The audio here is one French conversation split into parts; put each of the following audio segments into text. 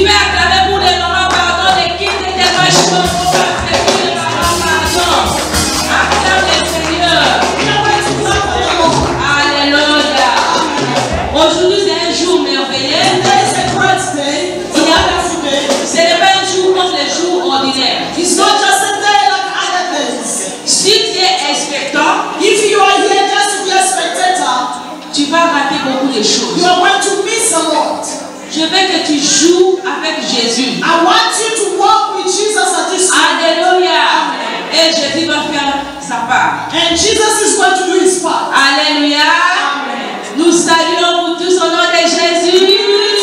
vais acclamer pour les mamans, pardon, l'équipe de démarchement pour les mamans, pardon. Acclame le Seigneur. Alléluia. Aujourd'hui, c'est un jour merveilleux. Ce n'est pas un jour comme les jours ordinaires. It's not just a day like other days. Si tu es expectant, If you are here just to be a spectator, tu vas rater beaucoup de choses. you are going to miss a lot. Je veux que tu joues avec Jésus. I want you to walk with Jesus at this time. Alléluia. Et Jésus va faire sa part. And Jesus is going to do his part. Alléluia. Nous saluons vous tous au nom de Jésus.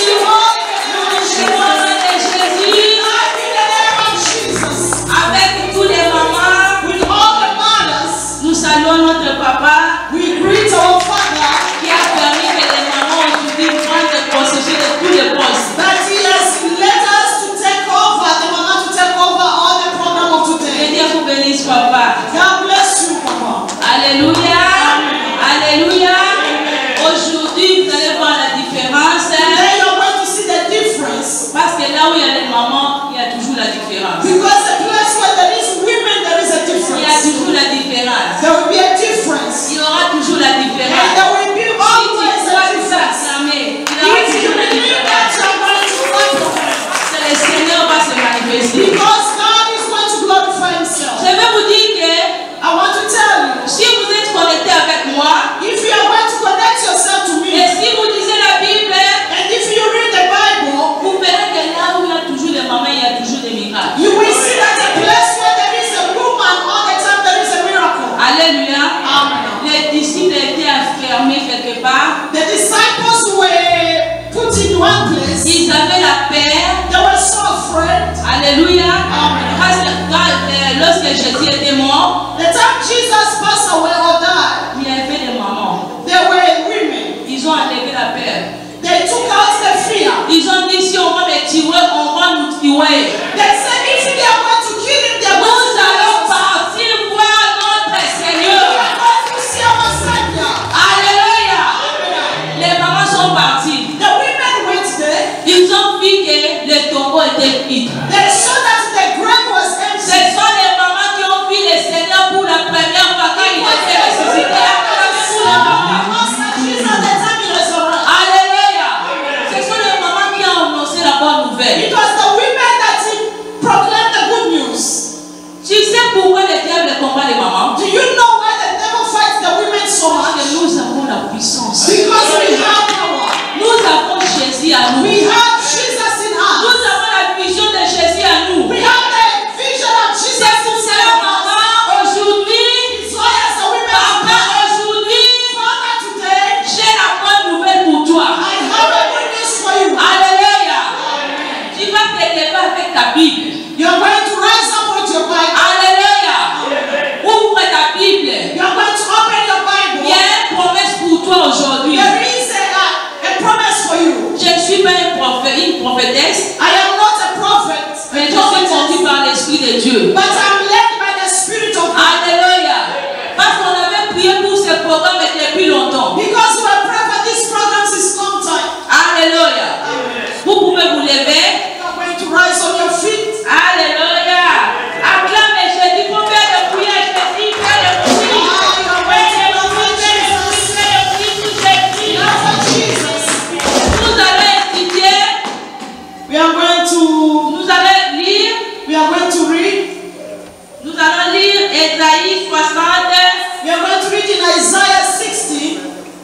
Avec tous les mamans, With all the mothers, nous saluons notre papa we greet our Father qui a permis que les mamans aujourd'hui prennent possession de tous les postes. that he has led us to take over, the mama to take over all the program of Que today. Dieu vous bénisse, papa. God bless you, Papa. Alléluia. Alléluia. Aujourd'hui, vous allez voir la différence. Today you're going to see the difference. Parce que là où il y a les mamans, il y a toujours la différence. Because the place where there is women, there is a Il y a difference. toujours la différence. There will be a difference. Il y aura toujours la And différence. there will be Si tu always a crois que ça difference. s'acclamer, il y aura If you toujours la believe that différence. you're going to fight, C'est le Seigneur va se manifester. because God is going to glorify himself. Je vais vous dire que I want to tell you, si vous êtes connecté avec moi, if you are going to connect yourself to et me, si vous lisez la Bible, and if you read the Bible, vous verrez que là où il y a toujours des mamans, il y a toujours des miracles. you will see that a place where there is a woman, all the time there is a miracle. Alléluia. Amen. Les disciples étaient enfermés quelque part. The disciples were put in one place. Ils avaient la peur. They were so afraid. Alléluia. Amen. Lorsque Jésus était mort, The time Jesus passed away or died, il y avait des mamans. there were women. Ils ont enlevé la peur. They took out the fear. Ils ont dit si on va me tuer, on va nous tuer. They said if they are going to kill him, they are going Nous to allons kill him. partir voir notre We Seigneur. are going to see our Savior. Alléluia. Les mamans sont parties. The women went there. Ils ont vu que le tombeau était vide. They saw that the grave was Ce empty. sont les mamans qui ont vu le Seigneur pour la première fois quand il était ressuscité. Acclamez pour les mamans. Master Jesus, the time he resurrected. Alléluia. Ce sont les mamans qui ont annoncé la bonne nouvelle. It was the women that proclaimed the good news. Tu sais pourquoi le diable combat les mamans? Do you know why the devil fights the women so Parce que much? nous avons la puissance. Because we have power. Nous avons Jésus à nous. We have Jesus in Nous us. avons la vision de Jésus à nous. We have the vision of Jesus C'est pour inside cela, of us. maman, aujourd'hui, So as the women papa, aujourd'hui, Father today, j'ai la bonne nouvelle pour toi. I have a good news for you. Alléluia. Tu vas te lever avec ta Bible. You're going to rise up with your Bible. Alléluia. Ouvre ta Bible. You're going to open your Bible. Il y a une promesse pour toi aujourd'hui. There is a promise for you. Je ne suis pas un prophète, une prophétesse, I am not a prophet, mais je suis conduite par l'Esprit de Dieu. but I'm led by the Spirit of God. Alléluia. Parce qu'on avait prié pour ce programme depuis longtemps. Because we are praying for this program since long time. Alléluia. Vous pouvez vous lever. You're going to rise on your feet. Alléluia. Acclame Jésus pour faire le prière. Jésus, fais le prière. You're going to love for Jesus. Nous allons étudier, We are going to read. nous allons lire Ésaïe 60. We are going to read in Isaiah 60.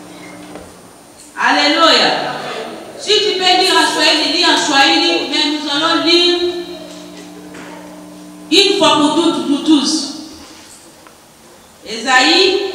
Alléluia. Si tu peux lire en Swahili, lis en Swahili, mais nous allons lire une fois pour toutes, nous tous. Ésaïe